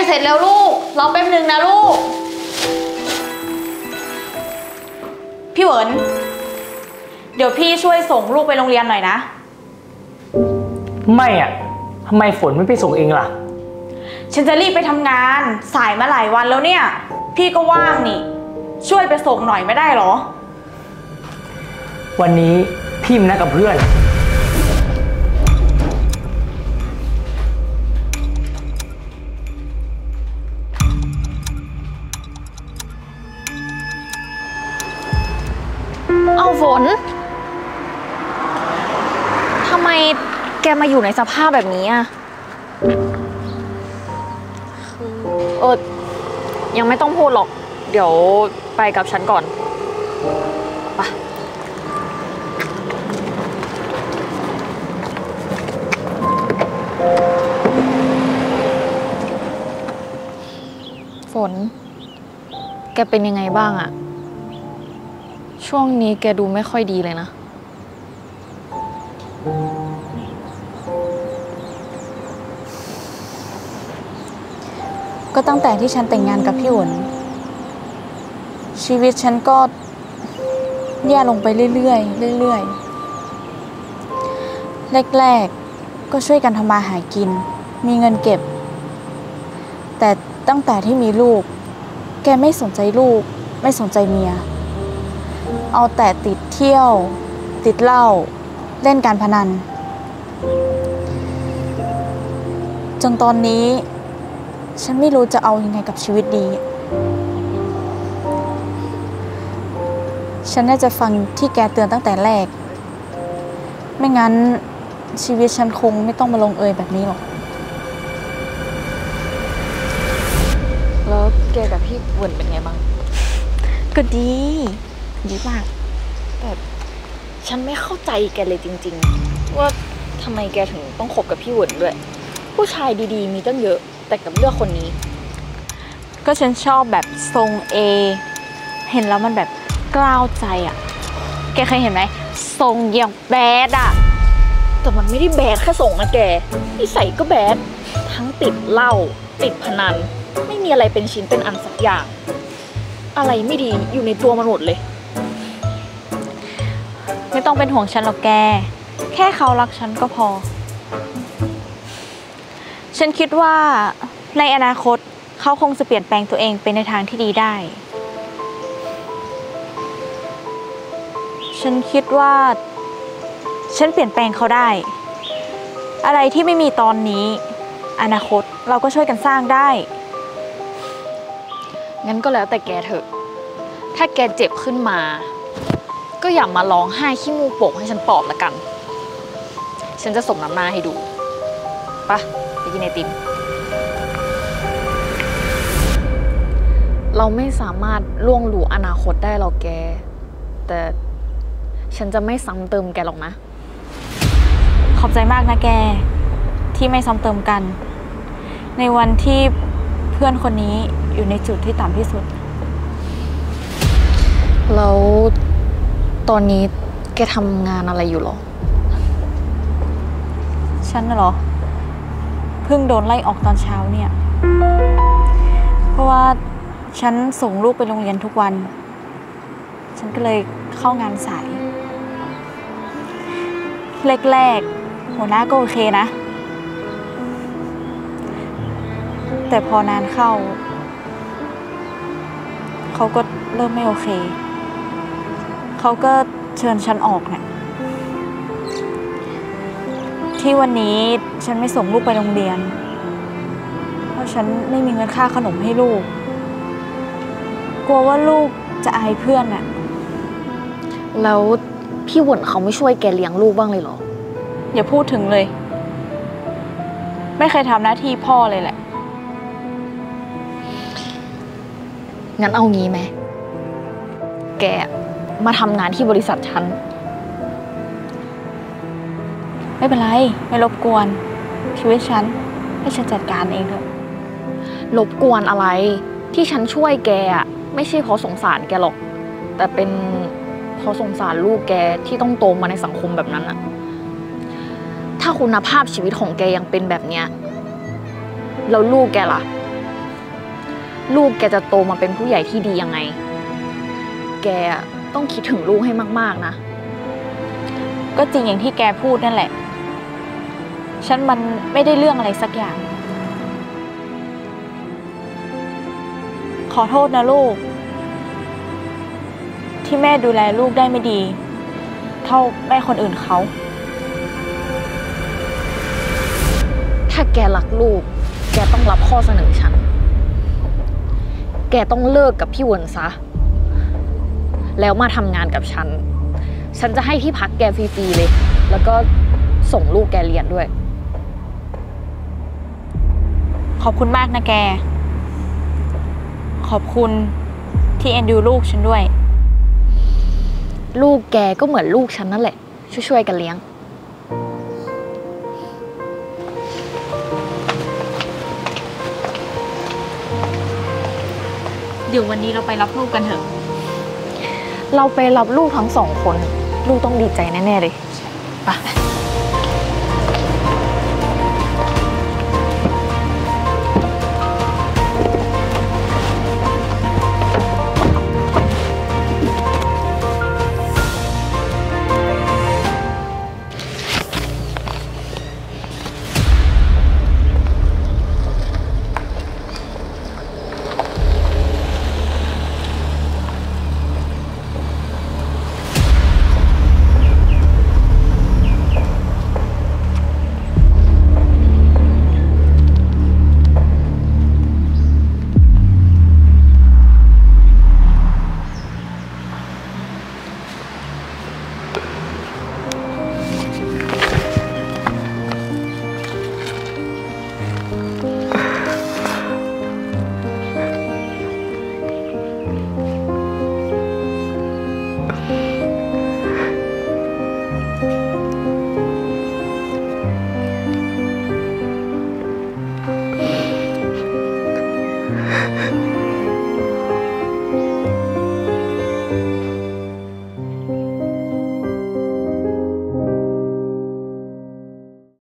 เสร็จแล้วลูกรอแป๊บนึงนะลูกพี่เหวินเดี๋ยวพี่ช่วยส่งลูกไปโรงเรียนหน่อยนะไม่อะทำไมฝนไม่ไปส่งเองล่ะฉันจะรีบไปทำงานสายมาหลายวันแล้วเนี่ยพี่ก็ว่างนี่ช่วยไปส่งหน่อยไม่ได้หรอวันนี้พี่มีนัดกับเพื่อนเอาฝนทำไมแกมาอยู่ในสภาพแบบนี้อ่ะยังไม่ต้องพูดหรอกเดี๋ยวไปกับฉันก่อนไปฝนแกเป็นยังไงบ้างอะช่วงนี้แกดูไม่ค่อยดีเลยนะก็ตั้งแต่ที่ฉันแต่งงานกับพี่หวนชีวิตฉันก็แย่ลงไปเรื่อยๆเรื่อยๆแรกๆก็ช่วยกันทำมาหากินมีเงินเก็บแต่ตั้งแต่ที่มีลูกแกไม่สนใจลูกไม่สนใจเมียเอาแต่ติดเที่ยวติดเหล้าเล่นการพนันจนตอนนี้ฉันไม่รู้จะเอายังไงกับชีวิตดีฉันน่าจะฟังที่แกเตือนตั้งแต่แรกไม่งั้นชีวิตฉันคงไม่ต้องมาลงเอยแบบนี้หรอกแล้วแกกับพี่เหวินเป็นไงบ้างก็ดีมากแต่ฉันไม่เข้าใจแกเลยจริงๆว่าทำไมแกถึงต้องคบกับพี่เหวินด้วยผู้ชายดีๆมีตั้งเยอะแต่กับเลือกคนนี้ก็ฉันชอบแบบทรงเอเห็นแล้วมันแบบกล้าวใจอ่ะแกเคยเห็นไหมทรงอย่างแบดอ่ะแต่มันไม่ได้แบดแค่ทรงนะแกนิสัยก็แบดทั้งติดเหล้าติดพนันไม่มีอะไรเป็นชิ้นเป็นอันสักอย่างอะไรไม่ดีอยู่ในตัวมันหมดเลยไม่ต้องเป็นห่วงฉันหรอกแกแค่เขารักฉันก็พอฉันคิดว่าในอนาคตเขาคงจะเปลี่ยนแปลงตัวเองไปในทางที่ดีได้ฉันคิดว่าฉันเปลี่ยนแปลงเขาได้อะไรที่ไม่มีตอนนี้อนาคตเราก็ช่วยกันสร้างได้งั้นก็แล้วแต่แกเถอะถ้าแกเจ็บขึ้นมาก็อย่ามาร้องไห้ขี้มูกโป่งให้ฉันปลอบละกันฉันจะสมน้ำหน้าให้ดูไปกินไอติมเราไม่สามารถล่วงรู้อนาคตได้หรอกแกแต่ฉันจะไม่ซ้ำเติมแกหรอกนะขอบใจมากนะแกที่ไม่ซ้ำเติมกันในวันที่เพื่อนคนนี้อยู่ในจุดที่ต่ำที่สุดแล้วตอนนี้แกทำงานอะไรอยู่หรอฉันน่ะเหรอเพิ่งโดนไล่ออกตอนเช้าเนี่ยเพราะว่าฉันส่งลูกไปโรงเรียนทุกวันฉันก็เลยเข้างานสายแรกๆหัวหน้าก็โอเคนะแต่พอนานเข้าเขาก็เริ่มไม่โอเคเขาก็เชิญฉันออกเนี่ยที่วันนี้ฉันไม่ส่งลูกไปโรงเรียนเพราะฉันไม่มีเงินค่าขนมให้ลูกกลัวว่าลูกจะอายเพื่อนน่ะแล้วพี่หวนเขาไม่ช่วยแกเลี้ยงลูกบ้างเลยเหรออย่าพูดถึงเลยไม่เคยทำหน้าที่พ่อเลยแหละงั้นเอางี้ไหมแกมาทำงานที่บริษัทฉันไม่เป็นไรไม่รบกวนชีวิตฉันให้ฉันจัดการเองเถอะรบกวนอะไรที่ฉันช่วยแกอะไม่ใช่เพราะสงสารแกหรอกแต่เป็นเพราะสงสารลูกแกที่ต้องโตมาในสังคมแบบนั้นอะถ้าคุณภาพชีวิตของแกยังเป็นแบบเนี้ยแล้วลูกแกล่ะลูกแกจะโตมาเป็นผู้ใหญ่ที่ดียังไง แกต้องคิดถึงลูกให้มากๆนะก็จริงอย่างที่แกพูดนั่นแหละ ฉันมันไม่ได้เรื่องอะไรสักอย่าง ขอโทษนะลูก ที่แม่ดูแลลูกได้ไม่ดี เท่าแม่คนอื่นเขาถ้าแกรักลูก แกต้องรับข้อเสนอฉัน แกต้องเลิกกับพี่เวิร์นซะ แล้วมาทำงานกับฉัน ฉันจะให้ที่พักแกฟรีๆเลย แล้วก็ส่งลูกแกเรียนด้วยขอบคุณมากนะแก ขอบคุณที่เอ็นดูลูกฉันด้วยลูกแกก็เหมือนลูกฉันนั่นแหละ ช่วยๆกันเลี้ยงเดี๋ยววันนี้เราไปรับลูกกันเถอะเราไปรับลูกทั้งสองคน ลูกต้องดีใจแน่ๆเลย ไป